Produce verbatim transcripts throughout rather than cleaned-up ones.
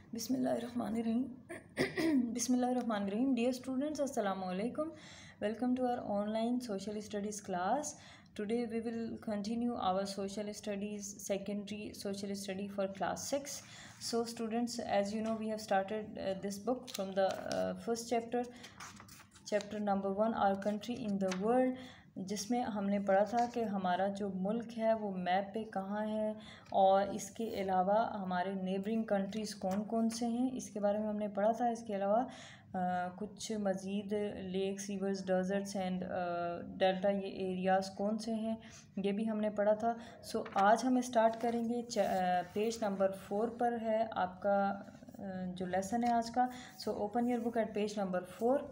Bismillahirrahmanirrahim. Bismillahirrahmanirrahim. Dear students, Assalamu alaikum. Welcome to our online social studies class. Today we will continue our social studies secondary social study for class six. So students, as you know, we have started uh, this book from the uh, first chapter, chapter number one, Our Country in the World, जिसमें हमने पढ़ा था कि हमारा जो मुल्क है वो मैप पे कहाँ है और इसके अलावा हमारे नेबरिंग कंट्रीज़ कौन कौन से हैं, इसके बारे में हमने पढ़ा था। इसके अलावा आ, कुछ मज़ीद lakes, rivers, deserts and delta, ये एरियाज़ कौन से हैं, ये भी हमने पढ़ा था। सो आज हम स्टार्ट करेंगे, पेज नंबर फोर पर है आपका जो लेसन है आज का। So open your book at page number four.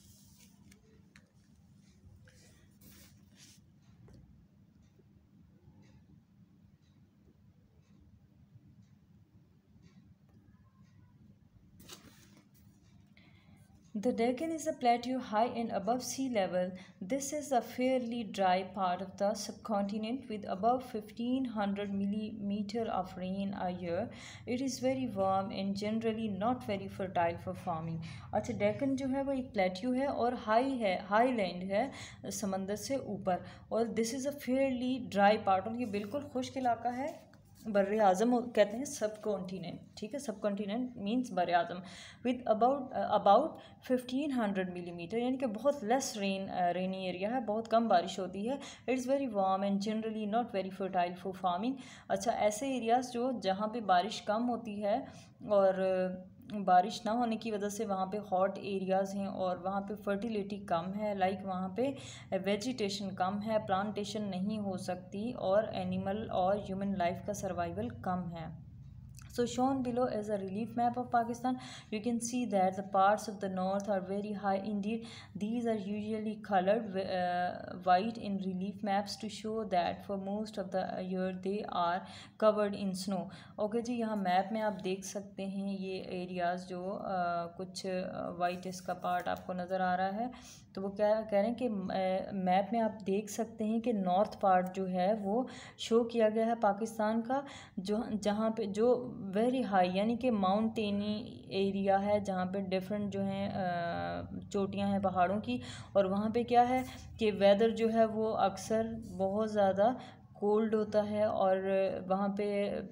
The Deccan is a plateau high and above sea level. This is a fairly dry part of the subcontinent with above fifteen hundred millimeter of rain a year. It is very warm and generally not very fertile for farming. अच्छा, डेक्कन जो है वो एक plateau है और high है, high land है समंदर से ऊपर, और this is a fairly dry part, और ये बिल्कुल खुश्क इलाका है। बर आज़म कहते हैं सब कॉन्टीनेंट, ठीक है, सब कॉन्टीनेंट मीन्स बर आज़म, with about about fifteen hundred millimetre, यानी कि बहुत लेस रेन रेनी एरिया है, बहुत कम बारिश होती है। It's very warm and generally not very fertile for farming. अच्छा, ऐसे एरियाज़ जो जहाँ पे बारिश कम होती है और बारिश ना होने की वजह से वहाँ पे हॉट एरियाज़ हैं और वहाँ पे फर्टिलिटी कम है, लाइक वहाँ पे वेजिटेशन कम है, प्लांटेशन नहीं हो सकती और एनिमल और ह्यूमन लाइफ का सर्वाइवल कम है। So shown below is a relief map of Pakistan. You can see that the parts of the north are very high. Indeed, these are usually colored uh, white in relief maps to show that for most of the year they are covered in snow. Okay जी, यहाँ map में आप देख सकते हैं ये areas जो uh, कुछ white uh, इसका पार्ट आपको नज़र आ रहा है। तो वो क्या कह रहे हैं कि मैप में आप देख सकते हैं कि नॉर्थ पार्ट जो है वो शो किया गया है पाकिस्तान का, जो जहाँ पे जो वेरी हाई यानी कि माउंटेनी एरिया है, जहाँ पे डिफरेंट जो हैं चोटियाँ हैं पहाड़ों की, और वहाँ पे क्या है कि वेदर जो है वो अक्सर बहुत ज़्यादा कोल्ड होता है, और वहाँ पे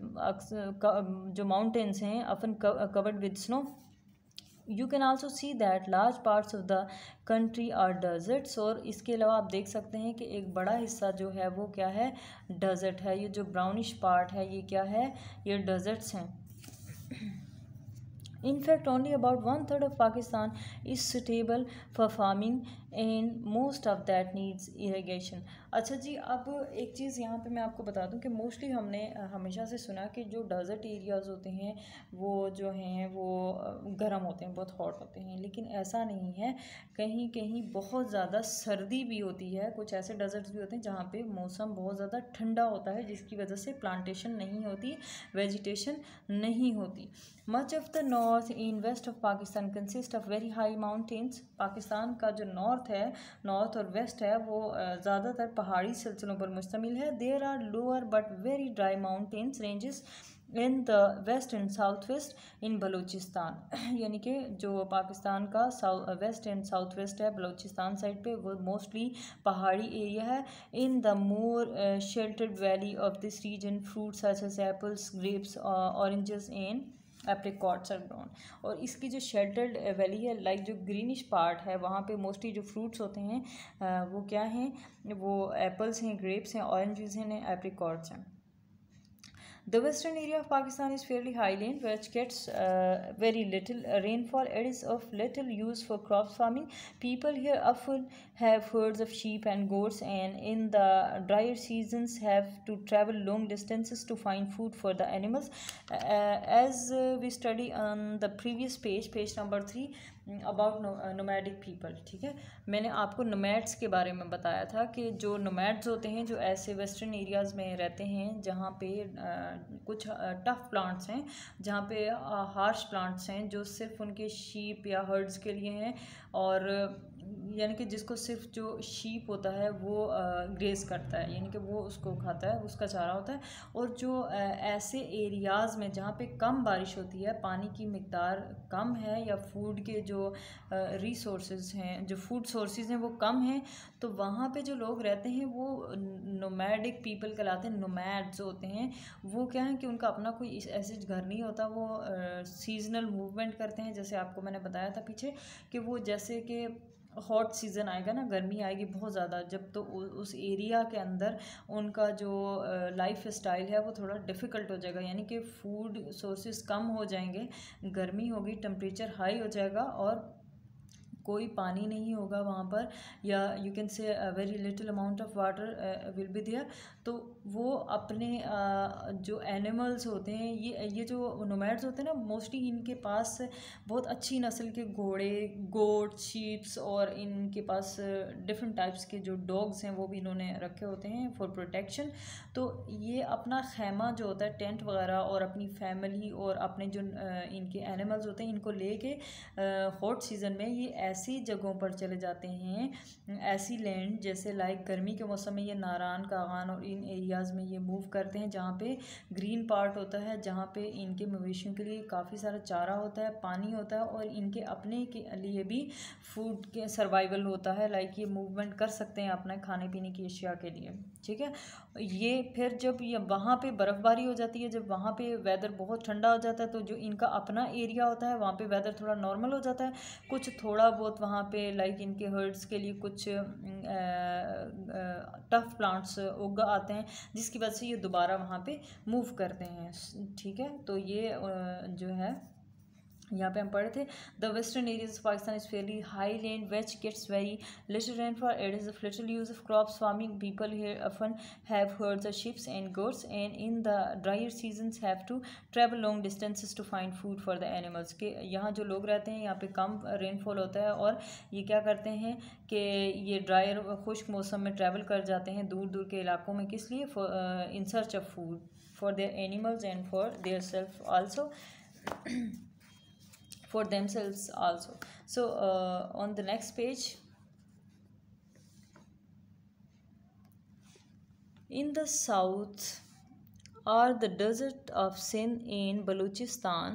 अक्सर जो माउंटेन्स हैं often covered with snow. You can also see that large parts of the country are deserts, और इसके अलावा आप देख सकते हैं कि एक बड़ा हिस्सा जो है वो क्या है, डेजर्ट है। ये जो ब्राउनिश पार्ट है ये क्या है, ये डेजर्ट्स हैं। In fact, only about one third of Pakistan is suitable for farming and most of that needs irrigation. अच्छा जी, अब एक चीज़ यहाँ पे मैं आपको बता दूँ कि मोस्टली हमने हमेशा से सुना कि जो डेजर्ट एरियाज़ होते हैं वो जो हैं वो गर्म होते हैं, बहुत हॉट होते हैं, लेकिन ऐसा नहीं है। कहीं कहीं बहुत ज़्यादा सर्दी भी होती है। कुछ ऐसे डेजर्ट्स भी होते हैं जहाँ पे मौसम बहुत ज़्यादा ठंडा होता है, जिसकी वजह से प्लांटेशन नहीं होती, वेजिटेशन नहीं होती। Much of the north in west of Pakistan consist of very high mountains. Pakistan का जो नॉर्थ है, नॉर्थ और वेस्ट है, वो ज़्यादातर पहाड़ी सिलसिलों पर मुश्तमिल है। There are lower but very dry mountains ranges in the west and south west in Balochistan, यानी कि जो पाकिस्तान का south west and south west है बलूचिस्तान साइड पे, वो मोस्टली पहाड़ी एरिया है। In the more sheltered valley of this region fruits such as apples, grapes, oranges and apricots are grown. और इसकी जो शेल्टर्ड वैली है, लाइक जो ग्रीनिश पार्ट है, वहाँ पे मोस्टली जो फ्रूट्स होते हैं वो क्या हैं, वो एप्पल्स हैं, ग्रेप्स हैं, ऑरेंजेस हैं, एप्रिकॉट्स हैं। The western area of Pakistan is fairly highland, which gets uh, very little rainfall. It is of little use for crop farming. People here often have herds of sheep and goats, and in the drier seasons have to travel long distances to find food for the animals. Uh, as uh, we study on the previous page, page number three, about nomadic people, ठीक है। मैंने आपको nomads के बारे में बताया था कि जो नोमैड्स होते हैं, जो ऐसे वेस्टर्न एरियाज़ में रहते हैं जहाँ पे आ, कुछ टफ़ प्लांट्स हैं, जहाँ पे हार्श प्लांट्स हैं जो सिर्फ उनके शीप या हर्ड्स के लिए हैं, और यानी कि जिसको सिर्फ जो शीप होता है वो ग्रेस करता है, यानी कि वो उसको खाता है, उसका चारा होता है। और जो आ, ऐसे एरियाज़ में जहाँ पे कम बारिश होती है, पानी की मिकदार कम है, या फूड के जो रिसोर्सेज हैं, जो फूड सोर्सेज हैं वो कम हैं, तो वहाँ पे जो लोग रहते हैं वो नोमैडिक पीपल कहलाते हैं। नोमैड्स होते हैं वो क्या है कि उनका अपना कोई ऐसे घर नहीं होता, वो सीजनल मूवमेंट करते हैं। जैसे आपको मैंने बताया था पीछे कि वो जैसे कि हॉट सीज़न आएगा ना, गर्मी आएगी बहुत ज़्यादा जब, तो उस एरिया के अंदर उनका जो लाइफ स्टाइल है वो थोड़ा डिफ़िकल्ट हो जाएगा, यानी कि फूड सोर्सेज कम हो जाएंगे, गर्मी होगी, टेम्परेचर हाई हो जाएगा और कोई पानी नहीं होगा वहाँ पर, या you can say very little amount of water will be there. तो वो अपने uh, जो एनिमल्स होते हैं, ये ये जो नोमैड्स होते हैं ना, मोस्टली इनके पास बहुत अच्छी नस्ल के घोड़े, गोट, शीप्स, और इनके पास डिफरेंट टाइप्स के जो डॉग्स हैं वो भी इन्होंने रखे होते हैं फॉर प्रोटेक्शन। तो ये अपना खैमा जो होता है, टेंट वगैरह, और अपनी फैमिली और अपने जो uh, इनके एनिमल्स होते हैं इनको लेके हॉट सीज़न में ये ऐसी जगहों पर चले जाते हैं, ऐसी लैंड जैसे लाइक गर्मी के मौसम में ये नारान, कागान और इन एरियाज़ में ये मूव करते हैं जहाँ पे ग्रीन पार्ट होता है, जहाँ पे इनके मवेशियों के लिए काफ़ी सारा चारा होता है, पानी होता है, और इनके अपने के लिए भी फूड के सर्वाइवल होता है। लाइक ये मूवमेंट कर सकते हैं अपने खाने पीने की अशिया के लिए, ठीक है। ये फिर जब ये वहाँ पे बर्फ़बारी हो जाती है, जब वहाँ पे वेदर बहुत ठंडा हो जाता है, तो जो इनका अपना एरिया होता है वहाँ पे वेदर थोड़ा नॉर्मल हो जाता है, कुछ थोड़ा बहुत वहाँ पे लाइक इनके हर्ड्स के लिए कुछ टफ प्लांट्स उग आते हैं, जिसकी वजह से ये दोबारा वहाँ पे मूव करते हैं, ठीक है। तो ये जो है यहाँ पे हम पढ़े थे, the western areas of Pakistan is fairly high land which gets very little rainfall, it is of little use of crops farming, people here often have herds of sheep and goats, and in the drier seasons have to travel long distances to find food for the animals। के यहाँ जो लोग रहते हैं यहाँ पे कम rainfall होता है, और ये क्या करते हैं कि ये ड्रायर खुश्क मौसम में ट्रैवल कर जाते हैं दूर दूर के इलाकों में, किस लिए, in search of food for their animals and for their self also, for themselves also। So uh, on the next page, in the south are the desert of Sindh in Balochistan,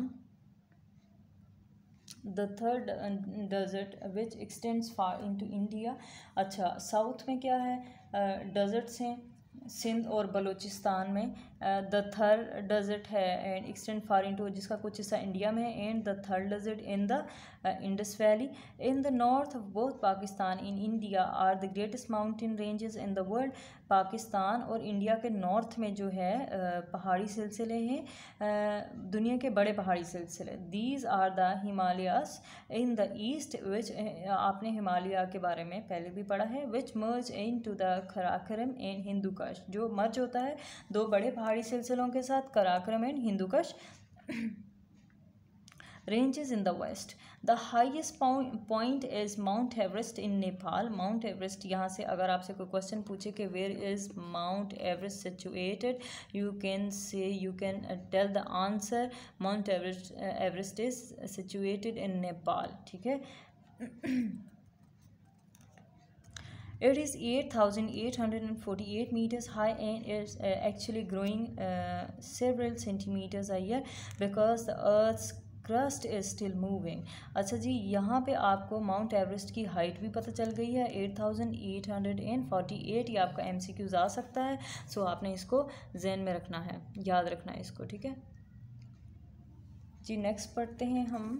the third uh, desert which extends far into India। अच्छा, south में क्या है, deserts हैं सिंध और बलूचिस्तान में, the third desert है and extend far into, जिसका कुछ हिस्सा इंडिया में है, and the third desert in the Indus valley. In the north of both Pakistan in India are the greatest mountain ranges in the world. Pakistan और इंडिया के north में जो है uh, पहाड़ी सिलसिले हैं, uh, दुनिया के बड़े पहाड़ी सिलसिले। These are the Himalayas in the east, which आपने हिमालय के बारे में पहले भी पढ़ा है, which merge into the Karakoram and Hindu Kush, जो मर्ज होता है दो बड़े पहाड़ी सिलसिलों के साथ, Karakoram and Hindu Kush. Ranges in the west, the highest point is Mount Everest in Nepal। Mount Everest, यहाँ से अगर आपसे कोई क्वेश्चन पूछे कि where is Mount Everest situated, you can say, you can tell the answer Mount Everest, uh, Everest is situated in Nepal, ठीक है। It is eight thousand eight hundred forty-eight meters high and is uh, actually growing uh, several centimeters a year because the Earth's crust is still moving. अच्छा जी, यहाँ पे आपको mount Everest की height भी पता चल गई है, eight thousand eight hundred and forty eight. ये आपका एम सी क्यूज़ आ सकता है, सो आपने इसको जहन में रखना है, याद रखना है इसको, ठीक है जी। नेक्स्ट पढ़ते हैं हम,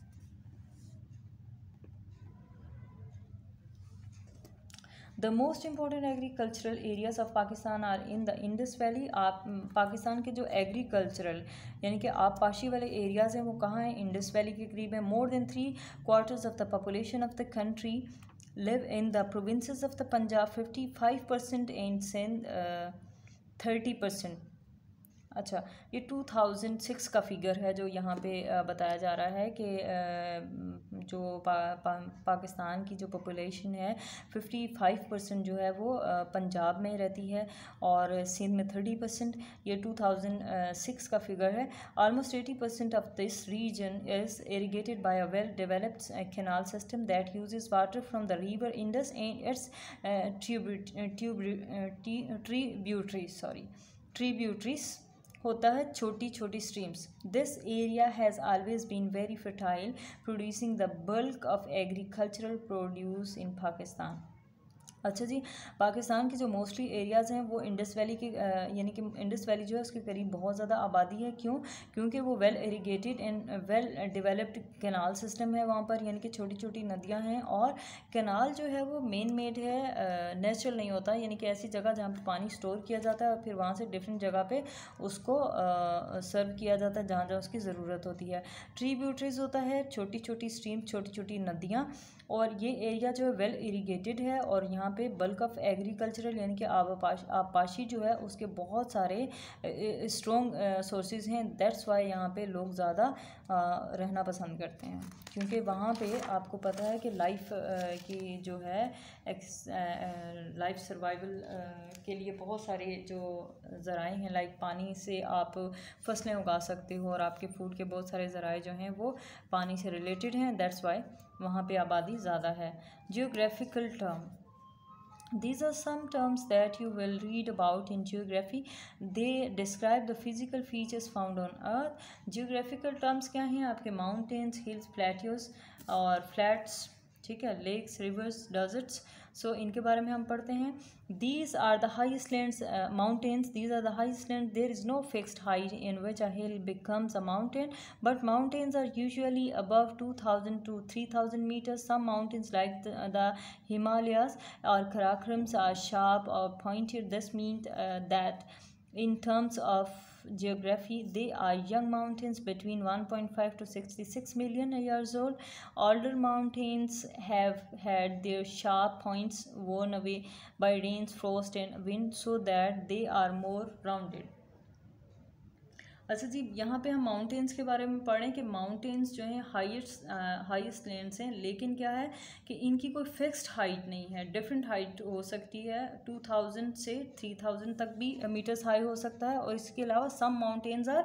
the most important agricultural areas of Pakistan are in the Indus valley. आप पाकिस्तान के जो एग्रीकल्चरल यानी कि आबपाशी वाले एरियाज़ हैं वो कहाँ हैं, इंडस वैली के करीब है। More than three quarters of the population of the country live in the provinces of the Punjab, fifty five percent and Sindh thirty percent. अच्छा, ये टू थाउज़ेंड सिक्स का फिगर है जो यहाँ पे बताया जा रहा है कि जो पा, पा, पाकिस्तान की जो पॉपुलेशन है फिफ्टी फाइव परसेंट जो है वो पंजाब में रहती है और सिंध में थर्टी परसेंट। ये टू थाउज़ेंड सिक्स का फिगर है। Almost eighty percent of this region is irrigated by a well developed canal system that uses water from the river Indus and its tributaries sorry tributaries होता है छोटी छोटी streams. This area has always been very fertile producing the bulk of agricultural produce in Pakistan. अच्छा जी, पाकिस्तान के जो mostly areas हैं वो इंडस वैली के यानी कि इंडस वैली जो है उसके करीब बहुत ज़्यादा आबादी है। क्यों? क्योंकि वो well irrigated and well developed canal system है वहाँ पर, यानी कि छोटी छोटी नदियाँ हैं और कैनाल जो है वो मेन मेड है, नेचुरल नहीं होता, यानी कि ऐसी जगह जहाँ पर पानी स्टोर किया जाता है और फिर वहाँ से डिफरेंट जगह पे उसको सर्व किया जाता है जहाँ जहाँ उसकी ज़रूरत होती है। ट्रिब्यूटरीज होता है छोटी छोटी स्ट्रीम, छोटी छोटी नदियाँ, और ये एरिया जो है वेल इरीगेटेड है और यहाँ पे बल्क ऑफ एग्रीकल्चरल यानी कि आबापाश आबापाशी जो है उसके बहुत सारे स्ट्रॉन्ग सोर्सेज हैं। दैट्स वाई यहाँ पे लोग ज़्यादा रहना पसंद करते हैं, क्योंकि वहाँ पे आपको पता है कि लाइफ की जो है लाइफ सर्वाइवल के लिए बहुत सारे जो ज़राए हैं, लाइक पानी से आप फसलें उगा सकते हो और आपके फूड के बहुत सारे ज़राए जो हैं वो पानी से रिलेटेड हैं। दैट्स वाई वहाँ पे आबादी ज़्यादा है। Geographical term, these are some terms that you will read about in geography. They describe the physical features found on earth. Geographical terms क्या हैं आपके? mountains, hills, plateaus और flats, ठीक है, lakes, rivers, deserts. सो so, इनके बारे में हम पढ़ते हैं। These are the highest lands, uh, mountains. These are the highest lands. There is no fixed height in which a hill becomes a mountain, but mountains are usually above two thousand to three thousand meters. Some mountains like the, the Himalayas or Karakorams are sharp or pointed. This means uh, that in terms of geography they are young mountains between one point five to sixty-six million years old. Older mountains have had their sharp points worn away by rains, frost and wind so that they are more rounded. अच्छा जी, यहाँ पे हम mountains के बारे में पढ़ें कि माउंटेन्स जो हैं हाईएस्ट हाईएस्ट लैंड्स हैं, लेकिन क्या है कि इनकी कोई फिक्स्ड हाइट नहीं है, डिफरेंट हाइट हो सकती है, टू थाउज़ेंड से थ्री थाउज़ेंड तक भी मीटर्स हाई हो सकता है। और इसके अलावा some mountains are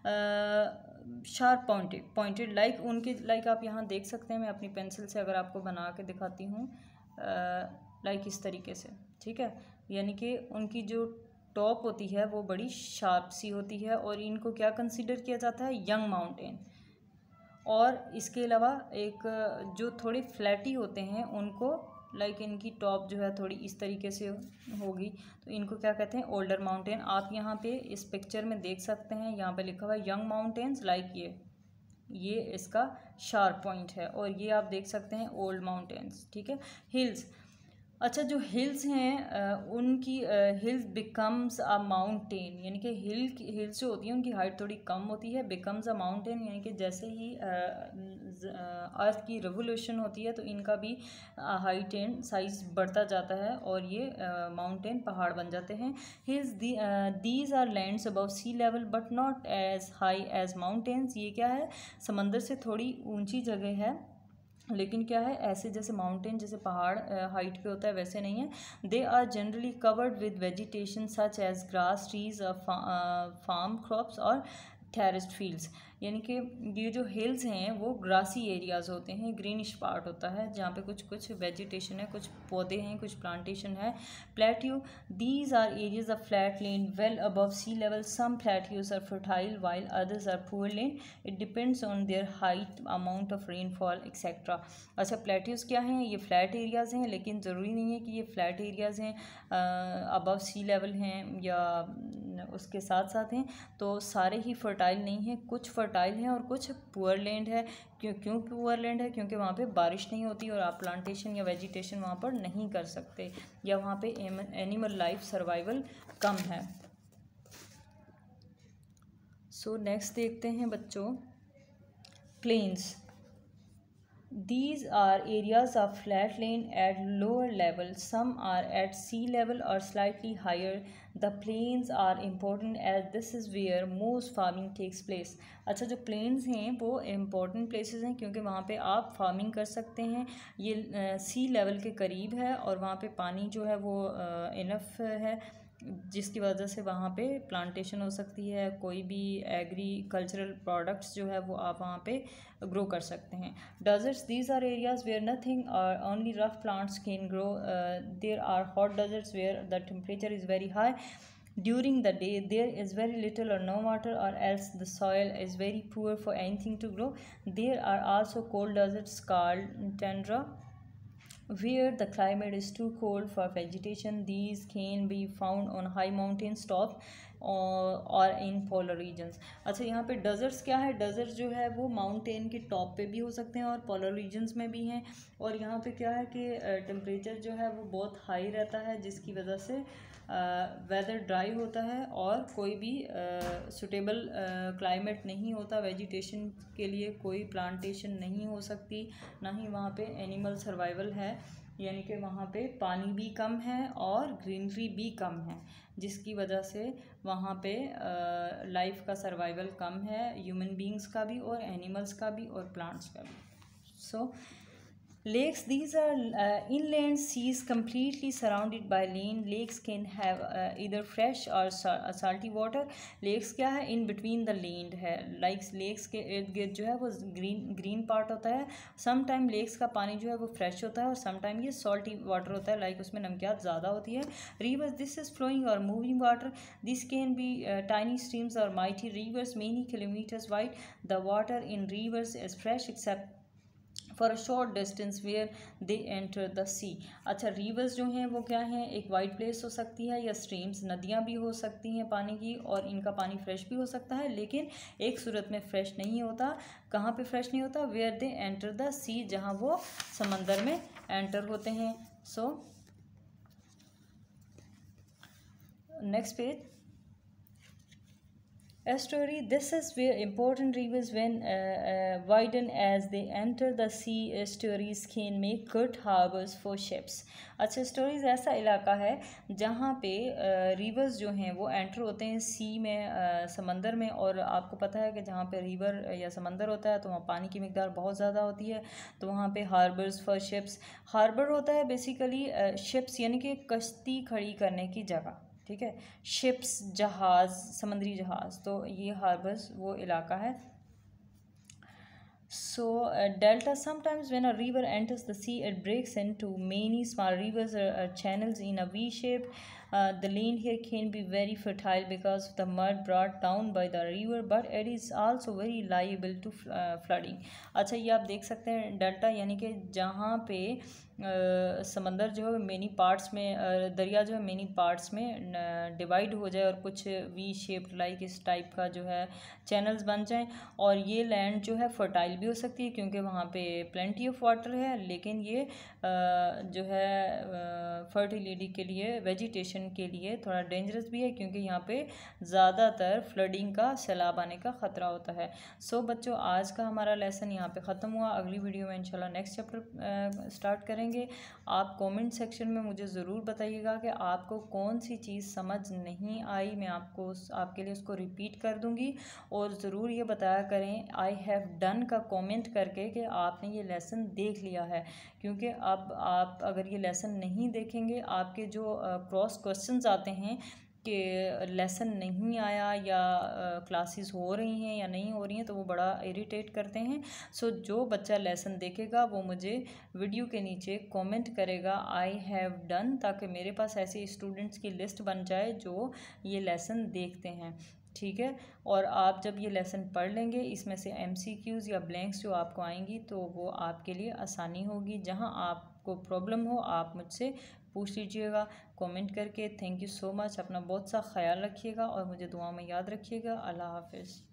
sharp pointed pointed like उनके लाइक आप यहाँ देख सकते हैं, मैं अपनी पेंसिल से अगर आपको बना के दिखाती हूँ लाइक इस तरीके से, ठीक है, यानी कि उनकी जो टॉप होती है वो बड़ी शार्प सी होती है और इनको क्या कंसीडर किया जाता है? Young mountain. और इसके अलावा एक जो थोड़े फ्लैटी होते हैं उनको लाइक इनकी टॉप जो है थोड़ी इस तरीके से होगी, तो इनको क्या कहते हैं? Older mountain. आप यहाँ पे इस पिक्चर में देख सकते हैं, यहाँ पे लिखा हुआ है यंग माउंटेन्स, लाइक ये ये इसका शार्प पॉइंट है, और ये आप देख सकते हैं ओल्ड माउंटेन्स, ठीक है। हिल्स, अच्छा जो हिल्स हैं उनकी हिल्स बिकम्स अ माउंटेन, यानी कि हिल हिल्स जो होती हैं उनकी हाइट थोड़ी कम होती है। बिकम्स अ माउंटेन यानी कि जैसे ही अर्थ की रिवोल्यूशन होती है तो इनका भी हाइट एंड साइज बढ़ता जाता है और ये माउंटेन पहाड़ बन जाते हैं। Hills these are lands above sea level but not as high as mountains. ये क्या है? समंदर से थोड़ी ऊंची जगह है, लेकिन क्या है, ऐसे जैसे माउंटेन जैसे पहाड़ हाइट पे होता है वैसे नहीं है। They are generally covered with vegetation such as grass, trees, farm crops और टेरेस्ड फील्ड्स, यानी कि ये जो हिल्स हैं वो ग्रासी एरियाज़ होते हैं, ग्रीनिश पार्ट होता है जहाँ पे कुछ कुछ वेजिटेशन है, कुछ पौधे हैं, कुछ प्लांटेशन है। Plateau, these are areas of flat land well above sea level. Some plateaus are fertile while others are poor land, it depends on their height, amount of rainfall etcetera. अच्छा, plateaus क्या हैं? ये flat areas हैं, लेकिन ज़रूरी नहीं है कि ये फ्लैट एरियाज़ हैं अबव सी लेवल हैं या उसके साथ साथ हैं, तो सारे ही फर्टाइल नहीं हैं, कुछ फर्टाइल हैं और कुछ पुअर लैंड है। क्यों क्यों पुअर लैंड है? क्योंकि वहाँ पे बारिश नहीं होती और आप प्लांटेशन या वेजिटेशन वहाँ पर नहीं कर सकते, या वहाँ पे एनिमल लाइफ सर्वाइवल कम है। सो नेक्स्ट देखते हैं बच्चों, plains. These are areas of flatland at lower level. Some are at sea level or slightly higher. The plains are important as this is where most farming takes place. अच्छा, जो plains हैं वो important places हैं क्योंकि वहाँ पे आप farming कर सकते हैं. ये sea level के करीब है और वहाँ पे पानी जो है वो enough है, जिसकी वजह से वहाँ पे प्लांटेशन हो सकती है. कोई भी एग्रीकल्चरल प्रोडक्ट्स जो है वो आप वहाँ पे ग्रो कर सकते हैं. Deserts, these are areas where nothing और only rough plants can grow. There are hot deserts where the temperature is very high. During the day, there is very little or no water, or else the soil is very poor for anything to grow. There are also cold deserts called tundra, where the climate is too cold for vegetation. These can be found on high mountain tops और in polar regions. अच्छा, यहाँ पे desserts क्या है? Desserts जो है वो mountain के टॉप पे भी हो सकते हैं और पोलर रीजन्स में भी हैं. और यहाँ पे क्या है कि टेम्परेचर जो है वो बहुत हाई रहता है, जिसकी वजह से वेदर ड्राई होता है और कोई भी सुटेबल क्लाइमेट नहीं होता वेजिटेशन के लिए. कोई प्लांटेशन नहीं हो सकती, ना ही वहाँ पे एनिमल सर्वाइवल है, यानी कि वहाँ पे पानी भी कम है और ग्रीनरी भी कम है, जिसकी वजह से वहाँ पे लाइफ का सर्वाइवल कम है, ह्यूमन बींग्स का भी और एनिमल्स का भी और प्लांट्स का भी. सो so, lakes, these are uh, inland seas completely surrounded by land. Lakes can have uh, either fresh or sa- salty water. Lakes क्या है? in between the land है. like lakes के इर्द गिर्द जो है वो green green part होता है. sometime lakes का पानी जो है वो fresh होता है और sometime ये salty water होता है, like उसमें नमकियात ज़्यादा होती है. rivers, this is flowing or moving water. This can be uh, tiny streams or mighty rivers many kilometers wide. The water in rivers is fresh except for a short distance where they enter the sea. अच्छा, rivers जो हैं वो क्या हैं? एक wide place हो सकती है, या स्ट्रीम्स नदियाँ भी हो सकती हैं पानी की, और इनका पानी फ्रेश भी हो सकता है, लेकिन एक सूरत में फ्रेश नहीं होता. कहाँ पे फ्रेश नहीं होता? Where they enter the sea, जहाँ वो समंदर में एंटर होते हैं. So next page. Estuary, this is where important rivers when uh, uh, widen as they enter the sea. Estuaries can make good harbors for ships. अच्छा, estuaries ऐसा इलाका है जहाँ पे रिवर्स uh, जो हैं वो एंटर होते हैं सी में, uh, समंदर में. और आपको पता है कि जहाँ पे रिवर या समंदर होता है तो वहाँ पानी की मिकदार बहुत ज़्यादा होती है, तो वहाँ पे हार्बर्स फॉर शिप्स. हार्बर होता है बेसिकली शिप्स यानी कि कश्ती खड़ी करने की जगह, ठीक है. शिप्स जहाज़, समुद्री जहाज़, तो ये हार्बर्स वो इलाका है. So delta, sometimes when a river enters the sea it breaks into many small rivers channels in a V shape. the land here can be very fertile because of the mud brought down by the river, but it is also very liable to uh, flooding. अच्छा, ये आप देख सकते हैं delta यानी कि जहाँ पे Uh, समंदर जो है मेनी पार्ट्स में, uh, दरिया जो है मेनी पार्ट्स में डिवाइड हो जाए और कुछ वी शेप्ड लाइक इस टाइप का जो है चैनल्स बन जाएं. और ये लैंड जो है फर्टाइल भी हो सकती है क्योंकि वहाँ पे प्लेंटी ऑफ वाटर है, लेकिन ये uh, जो है फर्टिलिटी uh, के लिए, वेजिटेशन के लिए थोड़ा डेंजरस भी है क्योंकि यहाँ पे ज़्यादातर फ्लडिंग का, सैलाब आने का ख़तरा होता है. सो so, बच्चों, आज का हमारा लेसन यहाँ पे ख़त्म हुआ. अगली वीडियो में इंशाल्लाह नेक्स्ट चैप्टर स्टार्ट करेंगे. आप कमेंट सेक्शन में मुझे ज़रूर बताइएगा कि आपको कौन सी चीज़ समझ नहीं आई. मैं आपको आपके लिए उसको रिपीट कर दूंगी और ज़रूर ये बताया करें आई हैव डन का कमेंट करके कि आपने ये लेसन देख लिया है, क्योंकि अब आप अगर ये लेसन नहीं देखेंगे, आपके जो क्रॉस क्वेश्चंस आते हैं कि लेसन नहीं आया या क्लासेस हो रही हैं या नहीं हो रही हैं, तो वो बड़ा इरिटेट करते हैं. सो so, जो बच्चा लेसन देखेगा वो मुझे वीडियो के नीचे कमेंट करेगा आई हैव डन, ताकि मेरे पास ऐसे स्टूडेंट्स की लिस्ट बन जाए जो ये लेसन देखते हैं, ठीक है. और आप जब ये लेसन पढ़ लेंगे, इसमें से एमसीक्यूज़ या ब्लैंक्स जो आपको आएंगी तो वो आपके लिए आसानी होगी. जहाँ आपको प्रॉब्लम हो आप मुझसे पूछ लीजिएगा कमेंट करके. Thank you so much. अपना बहुत सा ख्याल रखिएगा और मुझे दुआ में याद रखिएगा. अल्लाह हाफिज़.